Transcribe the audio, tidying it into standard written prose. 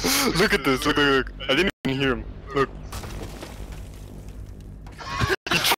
Look at this, look. I didn't even hear him. Look.